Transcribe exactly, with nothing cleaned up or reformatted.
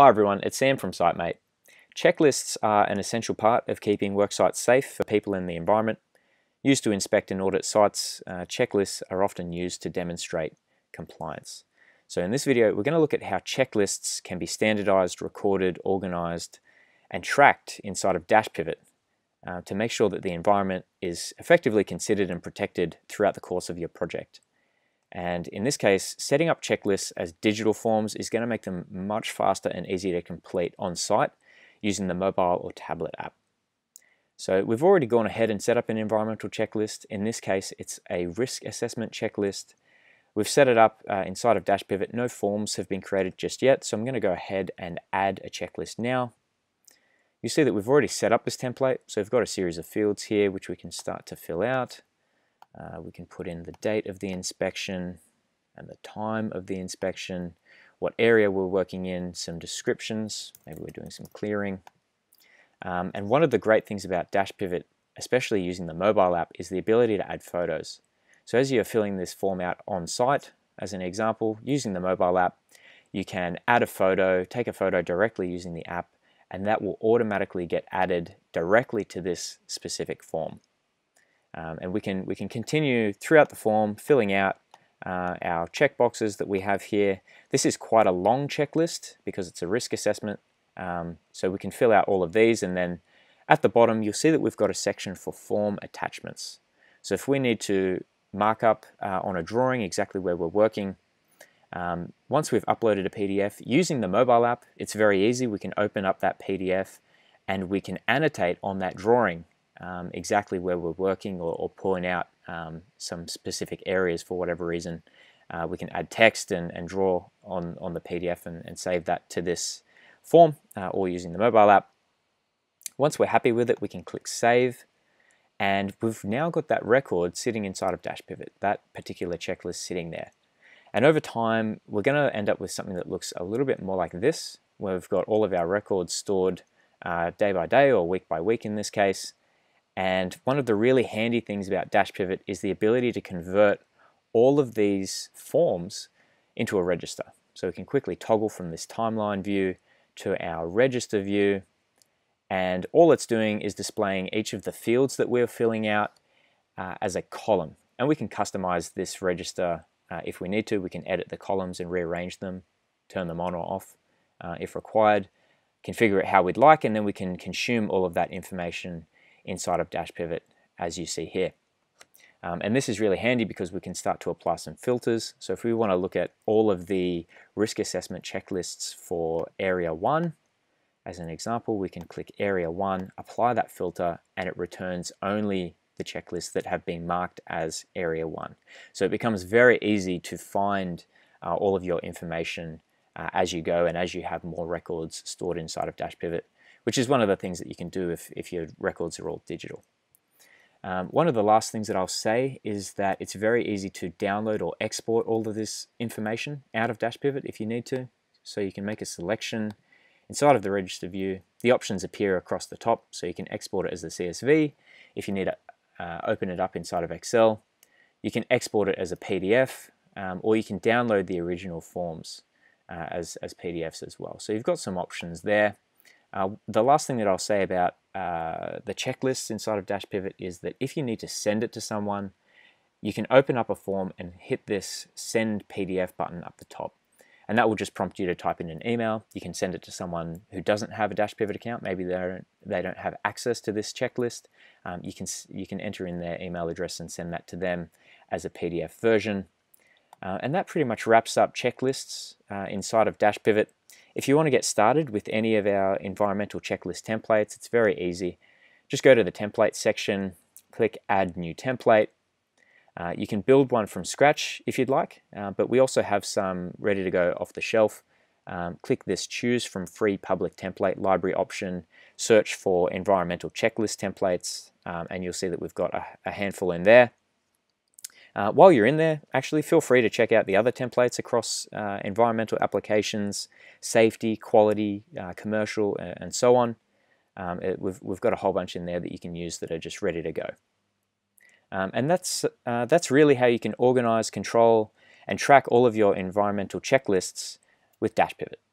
Hi everyone, it's Sam from Sitemate. Checklists are an essential part of keeping work sites safe for people in the environment. Used to inspect and audit sites, uh, checklists are often used to demonstrate compliance. So in this video, we're going to look at how checklists can be standardized, recorded, organized, and tracked inside of Dashpivot uh, to make sure that the environment is effectively considered and protected throughout the course of your project. And in this case, setting up checklists as digital forms is going to make them much faster and easier to complete on site using the mobile or tablet app. So we've already gone ahead and set up an environmental checklist. In this case, it's a risk assessment checklist. We've set it up uh, inside of Dashpivot. No forms have been created just yet, so I'm going to go ahead and add a checklist now. You see that we've already set up this template, so we've got a series of fields here which we can start to fill out. Uh, we can put in the date of the inspection and the time of the inspection, what area we're working in, some descriptions, maybe we're doing some clearing. Um, and one of the great things about Dashpivot, especially using the mobile app, is the ability to add photos. So as you're filling this form out on site, as an example, using the mobile app, you can add a photo, take a photo directly using the app, and that will automatically get added directly to this specific form. Um, and we can we can continue throughout the form filling out uh, our checkboxes that we have here. This is quite a long checklist because it's a risk assessment, um, so we can fill out all of these, and then at the bottom you'll see that we've got a section for form attachments. So if we need to mark up uh, on a drawing exactly where we're working, um, once we've uploaded a P D F using the mobile app, it's very easy. We can open up that P D F and we can annotate on that drawing Um, exactly where we're working, or, or point out um, some specific areas for whatever reason. Uh, we can add text and, and draw on, on the P D F and, and save that to this form, uh, or using the mobile app. Once we're happy with it, we can click Save, and we've now got that record sitting inside of Dashpivot, that particular checklist sitting there. And over time, we're going to end up with something that looks a little bit more like this, where we've got all of our records stored uh, day by day, or week by week in this case. And one of the really handy things about Dashpivot is the ability to convert all of these forms into a register. So we can quickly toggle from this timeline view to our register view, and all it's doing is displaying each of the fields that we're filling out uh, as a column. And we can customize this register uh, if we need to. We can edit the columns and rearrange them, turn them on or off uh, if required, configure it how we'd like, and then we can consume all of that information inside of Dashpivot as you see here. Um, and this is really handy because we can start to apply some filters. So if we want to look at all of the risk assessment checklists for area one, as an example, we can click area one, apply that filter, and it returns only the checklists that have been marked as area one. So it becomes very easy to find uh, all of your information uh, as you go and as you have more records stored inside of Dashpivot, which is one of the things that you can do if, if your records are all digital. Um, one of the last things that I'll say is that it's very easy to download or export all of this information out of Dashpivot if you need to. So you can make a selection inside of the register view. The options appear across the top, so you can export it as a C S V. If you need to uh, open it up inside of Excel, you can export it as a P D F, um, or you can download the original forms uh, as, as P D Fs as well. So you've got some options there. Uh, the last thing that I'll say about uh, the checklists inside of Dashpivot is that if you need to send it to someone, you can open up a form and hit this Send P D F button up the top. And that will just prompt you to type in an email. You can send it to someone who doesn't have a Dashpivot account. Maybe they don't, they don't have access to this checklist. Um, you can, you can enter in their email address and send that to them as a P D F version. Uh, and that pretty much wraps up checklists uh, inside of Dashpivot. If you want to get started with any of our environmental checklist templates, it's very easy. Just go to the template section, click Add New Template. Uh, you can build one from scratch if you'd like, uh, but we also have some ready to go off the shelf. Um, click this Choose from Free Public Template Library option, search for environmental checklist templates, um, and you'll see that we've got a, a handful in there. Uh, while you're in there, actually feel free to check out the other templates across uh, environmental applications, safety, quality, uh, commercial, and, and so on. Um, it, we've, we've got a whole bunch in there that you can use that are just ready to go. Um, and that's, uh, that's really how you can organize, control, and track all of your environmental checklists with Dashpivot.